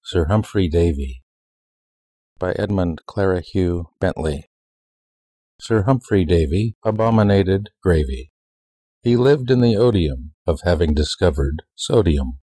Sir Humphry Davy by Edmund Clerihew Bentley. Sir Humphry Davy abominated gravy. He lived in the odium of having discovered sodium.